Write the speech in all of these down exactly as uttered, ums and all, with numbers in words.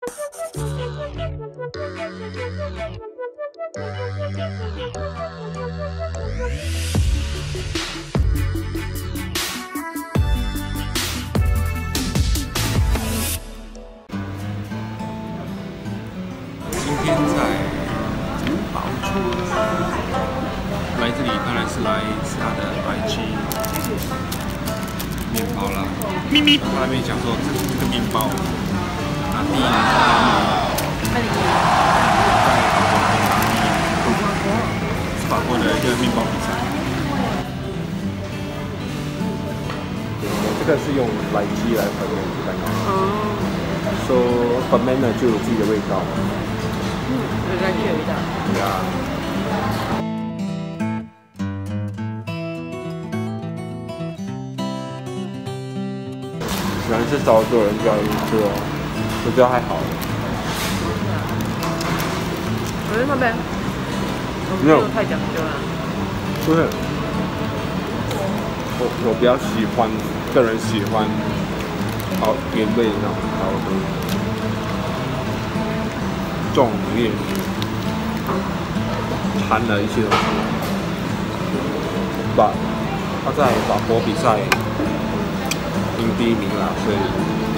今天在城堡村，来这里当然是来吃它的白鸡面包啦。咪咪，他那边讲说这这个面包，拿第一名在法国拿第一名，是法国的一个面包比赛。 这个是用奶鸡来粉的蛋糕。哦。说粉面呢就有自己的味道。 嗯，有感觉有味道。 对啊。喜欢吃烧肉的人比较容易吃哦，我觉得还好。 我觉得那边没有太讲究了。 不是，我我比较喜欢，个人喜欢好原味的那种烧肉。 重里面掺了一些东西，把他在法国比赛赢第一名啦，所以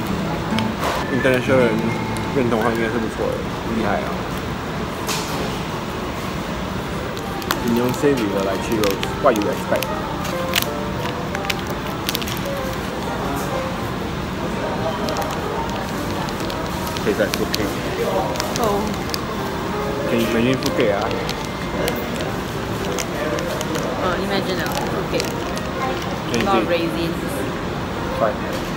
international 人认同他应该是不错的，厉害啊！你用 savory 的来去 rose，what you expect？ 可以再说可以。 哦， 可以 imagine 不给啊？ 嗯 ，imagine 啊，不给。 可以 Not raisins。 对。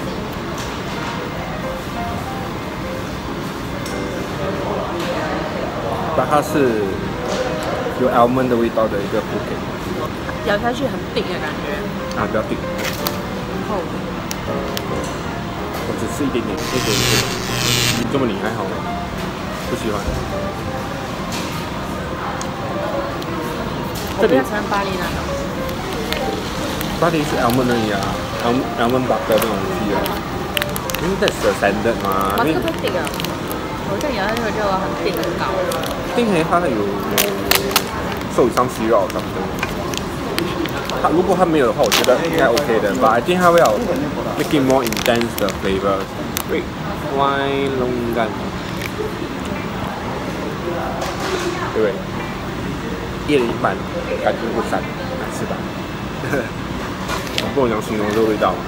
但它是有 almond 的味道的一个不给。 咬下去很顶的感觉。 啊，比较顶。 厚。 我只吃一点点，一点点。这么你还好吗？ 不喜欢。 我比较喜欢巴黎那种。 巴黎是 almond 而已啊 ，almond almond butter 这种东西啊。因为 that's the standard 嘛。 哇，这个太顶了！我这咬下去我觉得很顶很高。 定起它有受伤息肉什么的。它如果它没有的话，我觉得应该 OK 的。But I think 它会要 make it more intense 的 flavor。对，歪龙干。 对不对？一人一半，感觉不散，来吃吧。不能讲形容这个味道。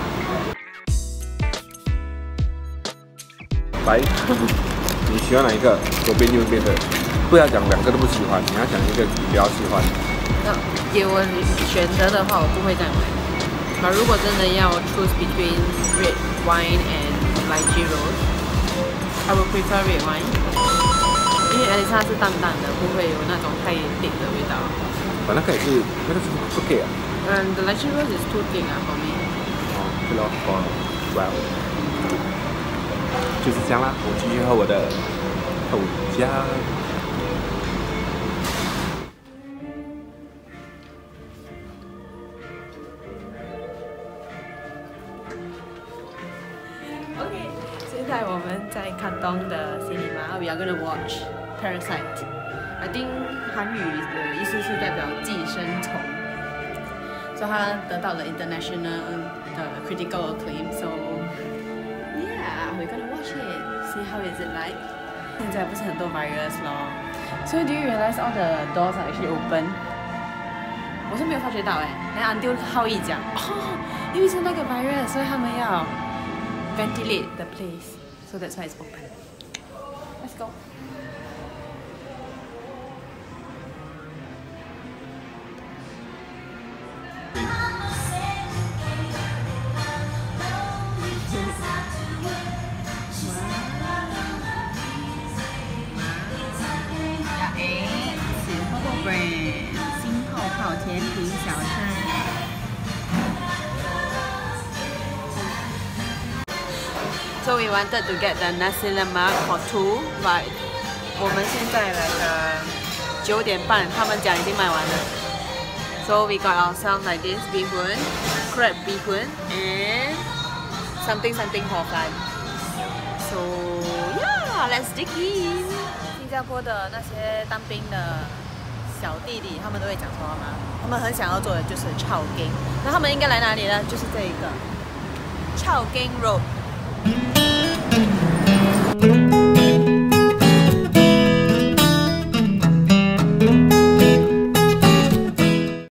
来，你喜欢哪一个？左边右边的，不要讲两个都不喜欢，你要讲一个你比较喜欢。 那给我选择的话，我不会再买。那如果真的要 choose between red wine and lychee rose，I would prefer red wine。 因为而且它是淡淡的，不会有那种太顶的味道。 反正可以是那个是不给啊。 嗯 ，the lychee rose is too thick 啊 for me。 哦，对了 ，for well， 就是这样啦。我继续喝我的豆浆。 OK， 现在我们在Katong的 cinema， we are gonna watch Parasite。I think 韩语的意思是代表寄生虫，所以它得到了 international 的 critical acclaim。So yeah, we're gonna watch it, see how is it like. 现在不是很多 virus 咯，所以 do you realize all the doors are actually open？ 我是没有发觉到哎，然后 until 浩毅讲，哦，因为是那个 virus， 所以他们要 ventilate the place, so that's why it's open. Let's go. Sinpopo Brand 新泡泡甜品小吃。So we wanted to get the Nasi Lemak for two, but 我们现在来的九点半，他们讲已经卖完了。So we got ourselves like this bee hoon, crab bee hoon, and something something hor fun. So yeah. 好 ，Let's dig in。新加坡的那些当兵的小弟弟，他们都会讲什么吗？他们很想要做的就是炒羹，那他们应该来哪里呢？就是这一个炒羹 road。